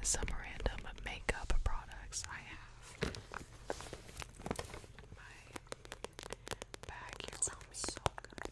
some random makeup products. I have my bag here. It sounds so good.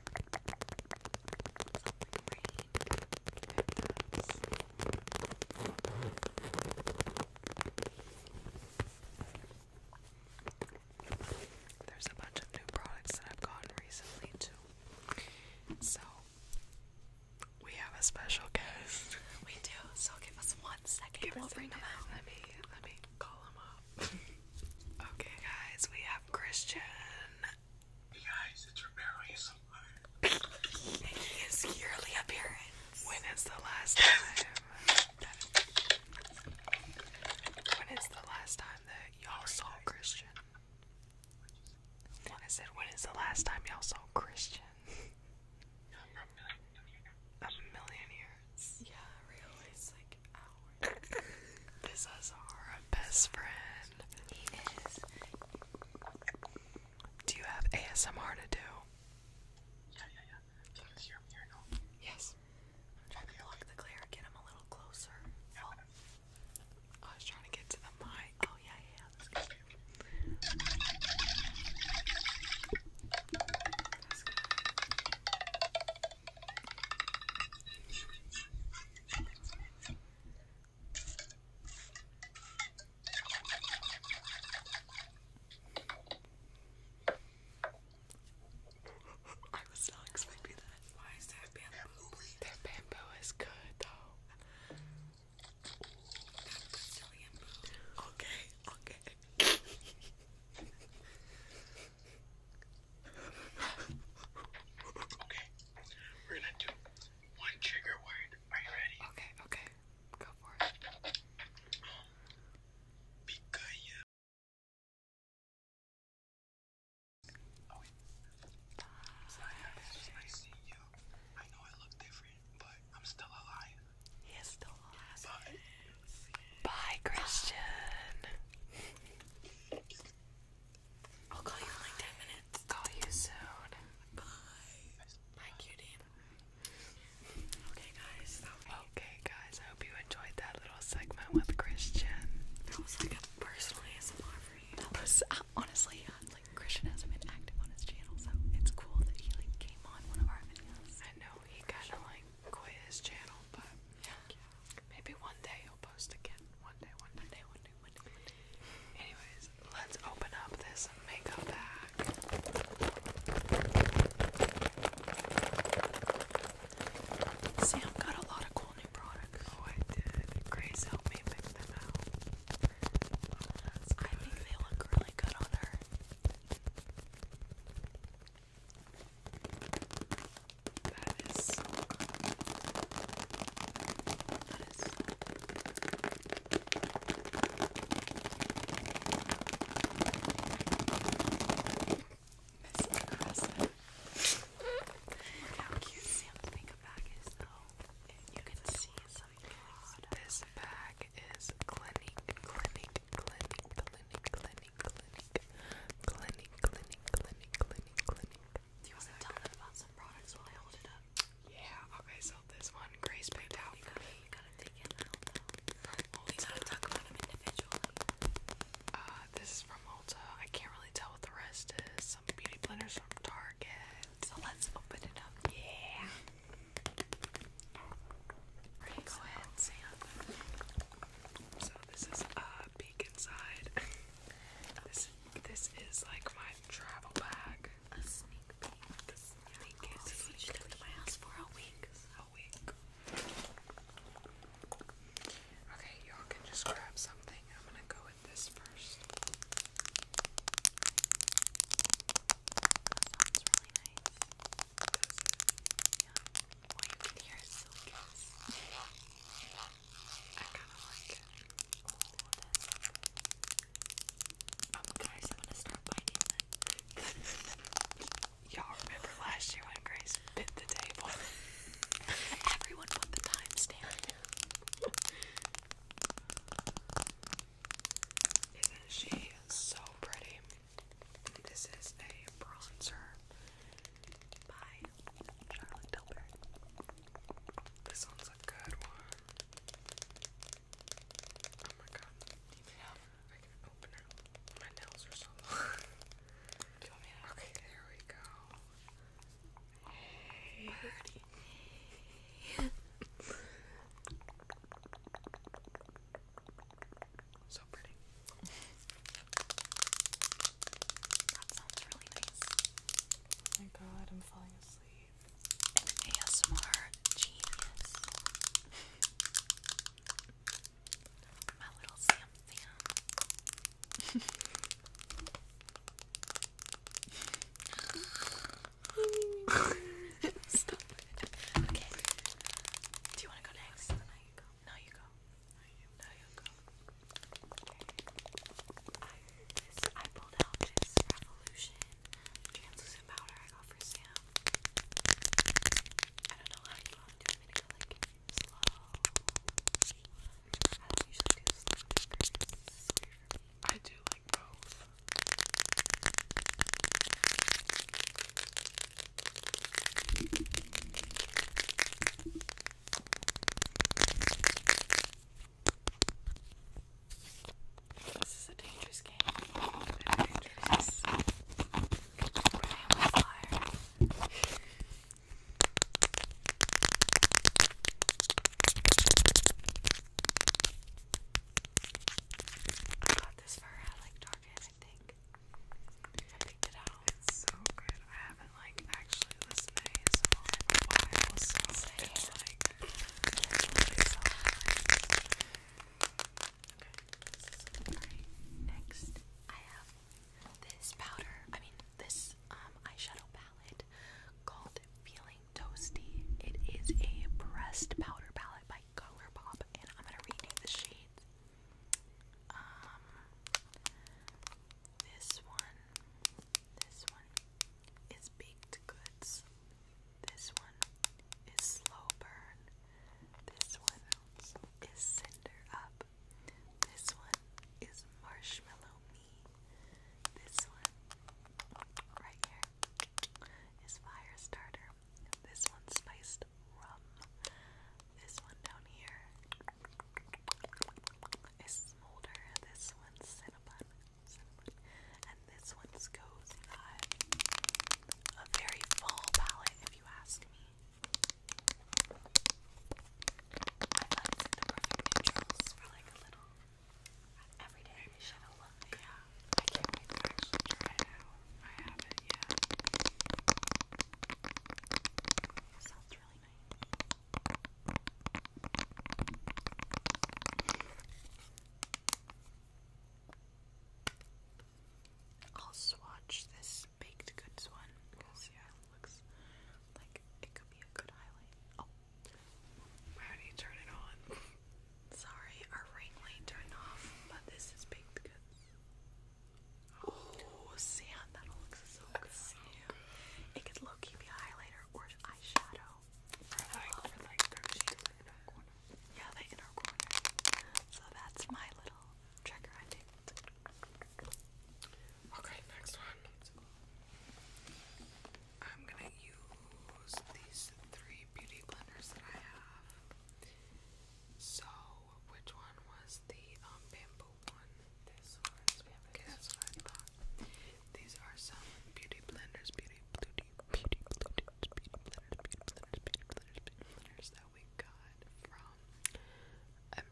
There's a bunch of new products that I've gotten recently too. So we have a special guest. We do, so give us 1 second. We'll bring them out. Let me call him up. Okay, guys, we have Christian. Hey guys, it's Romero ASMR. His yearly appearance. When is the last time? When is the last time that y'all saw Christian? I said, when is the last time y'all saw Christian? A million years. Yeah, really, it's like hours. This is our best friend. He is. Do you have ASMR to do? Yeah. Can you hear me or no? Yes. I'm trying to block the glare, get him a little closer. I was trying to get to the mic. Oh, yeah. That's good.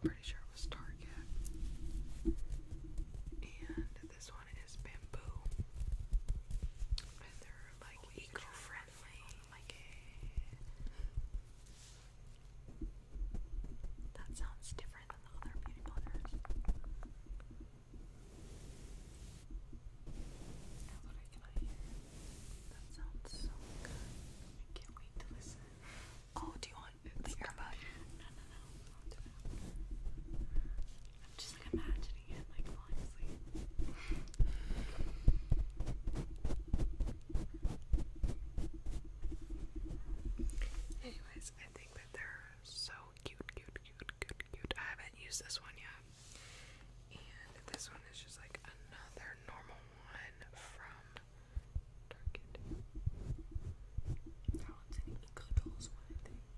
pretty sure it was Target. And this one is bamboo. And they're like eco-friendly. Like That sounds different than the other beauty blenders. Now what can I hear? That sounds so good. I can't wait to listen. Oh, do you want the earbud? No. I'll do it. I'm just like imagining it, like falling asleep. Anyways, I think that they're so cute. I haven't used this one yet. And this one is just like another normal one from Target. That one's an Eco-Dolls one, I think.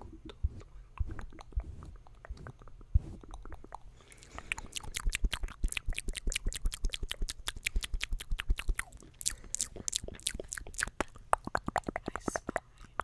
I spy.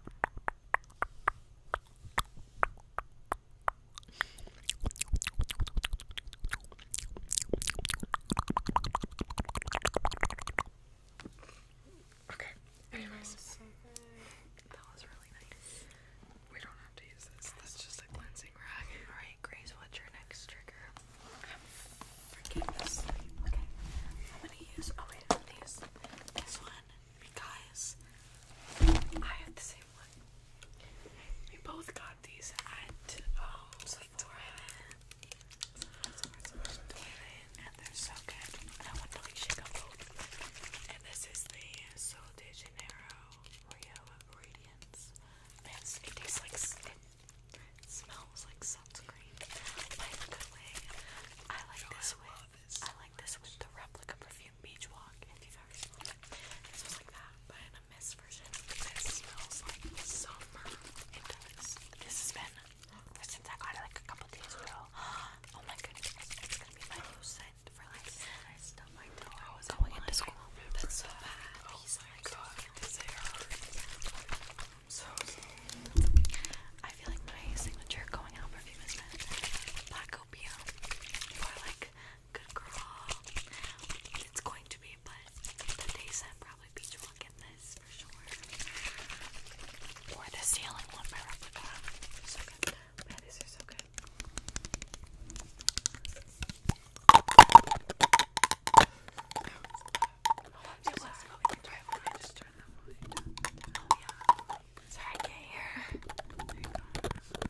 Okay, anyways, So good. that was really nice. We don't have to use this. That's just a cleansing rag. Alright, Grace, what's your next trigger? Forget this. Okay. I'm gonna use, oh wait, I'm gonna use this one because I have the same one. We both got these at And they're so good. And I want to like shake them both. And this is the Sol de Janeiro Real Radiance. It tastes like, it smells like sunscreen. But in a good way. I like this with the replica perfume Beach Walk, if you've ever smelled it. It smells like that, but in a mist version. This smells like summer. It does. This has been since I got it like a couple days ago. Oh my goodness. It's gonna be my new scent for like I stubbed my toe. I was going into school. That's so bad. Oh my god, this hair So I feel like my signature going out perfume has been Black Opium or like Good Girl. It's going to be, but the day scent probably Beach Walk in this for sure. Or the Ceiling one by Replica. So good. Man, these are so good. It was. Let me just turn that one down. Oh yeah. Sorry, I can't hear. There you go.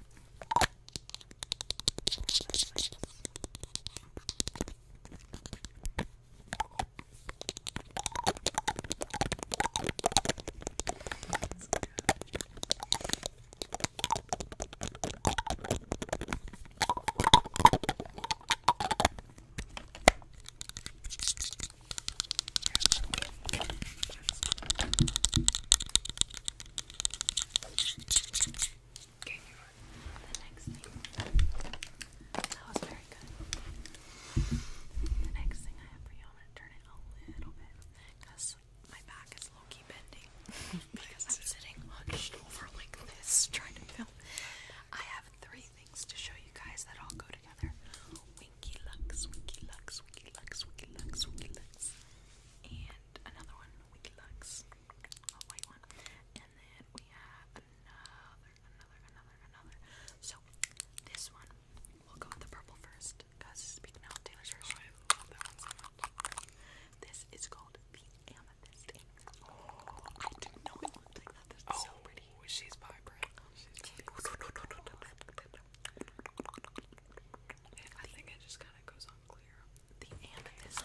Okay, you are. The next thing. That was very good. The next thing I have for you, I'm gonna turn it a little bit because my back is low-key bending because I'm sitting hunched over like this trying to film. I have 3 things to show you guys that all go together. Winky Lux, Winky Lux, Winky Lux, Winky Lux, Winky Lux, and another one, Winky Lux, a white one, and then we have another. So this one, we'll go with the purple first, because speaking out Taylor's version. I love that one so much. This is called the Amethyst. Oh, I didn't know it looked like that. That's so pretty. She's vibrant. I think it just kind of goes on clear. The Amethyst.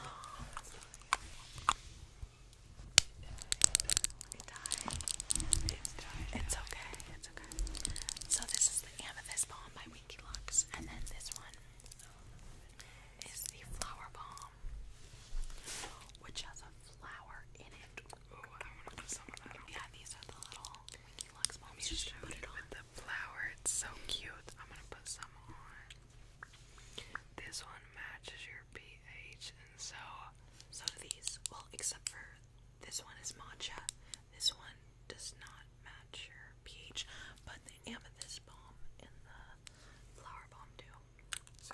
It died. It's dying. It's okay. It's okay. So this is the Amethyst Balm by Winky Lux, and then this one is the Flower Balm, which has a flower in it. Ooh, I want to put some of that on. Yeah, these are the little Winky Lux Let balms. me Just show put you it on. with the flower. It's so cute. I'm gonna put some on. This one matches your pH, and so So do these. Well, except for this one is matcha. This one does not match your pH, but the Amethyst Balm and the Flower Balm do.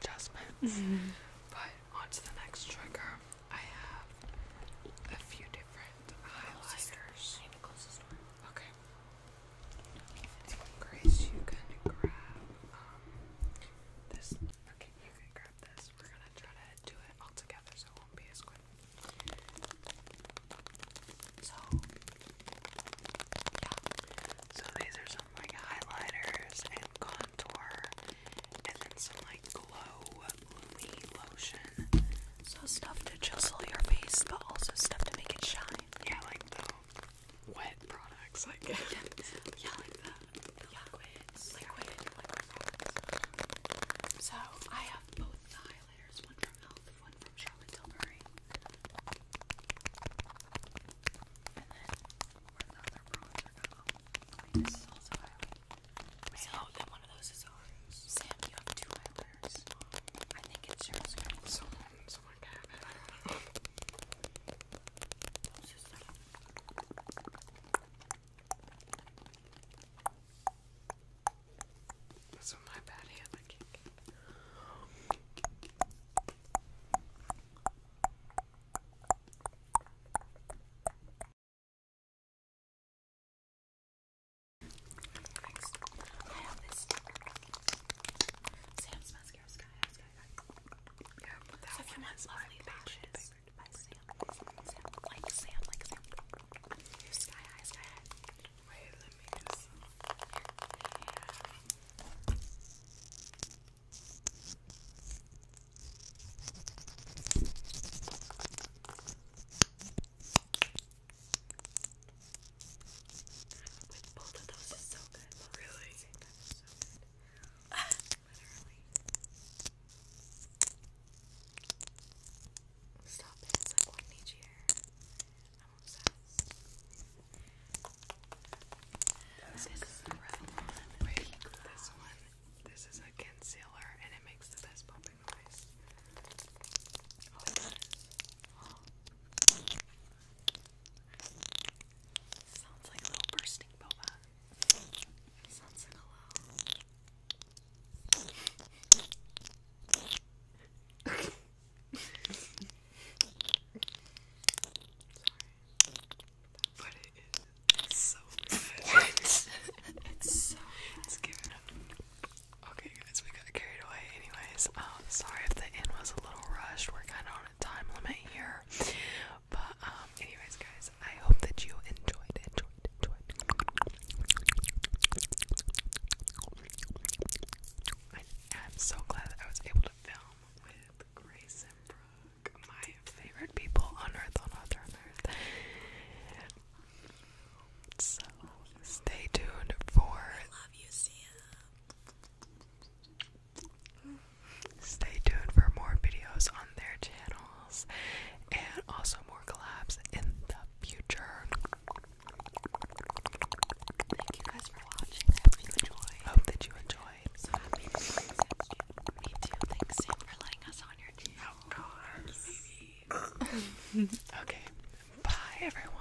adjustments. But on to the next trigger. I have a few different highlighters. I need to close this door. Okay. Grace, you can grab this. Okay, you can grab this. We're gonna try to do it all together so it won't be as quick. So, So these are some like highlighters and contour, and then some like glow lumi lotion. so stuff to chisel your face, but also stuff to make it shine. Yeah, like the wet products, like Yeah, like the liquid products. So I have both the highlighters, one from e.l.f., one from Charlotte Tilbury. And then where the other bronzer go? This is also highlight. So then one of those is ours. Sam, you have two highlighters. I think it's yours. someone can have it. I don't know. It's just like So my bad hand, I can't get it. next. I have this Sam's mascara, Sky High. Yeah, but that So if you one want is lovely my lashes favorite. by Sam, like Sam. Here's Sky High. Wait, let me just. With both of those is so good. Really? Literally. Stop it. It's like one in each ear. I'm obsessed. This is the Revlon. Wait, this one. This is a concealer, and it makes the best pumping noise. Oh, it does. Sounds like a little bursting boba. Sounds like hello. But it is so good. It's so It's giving up. Okay, guys, we got carried away. Anyways, sorry if the end was a little rushed. We're kind of on a time limit here. But, anyways, guys, I hope that you enjoyed. I'm so glad that I was able to film with Grace and Brooke, my favorite people on earth. So, stay tuned for love you, Sam. Stay tuned for more videos on their channels and also more collabs in the future. Thank you guys for watching. I hope you enjoyed. Hope that you enjoyed. So happy to be Sam's channel. Me too. Thanks, Sam, for letting us on your channel. Okay, bye everyone.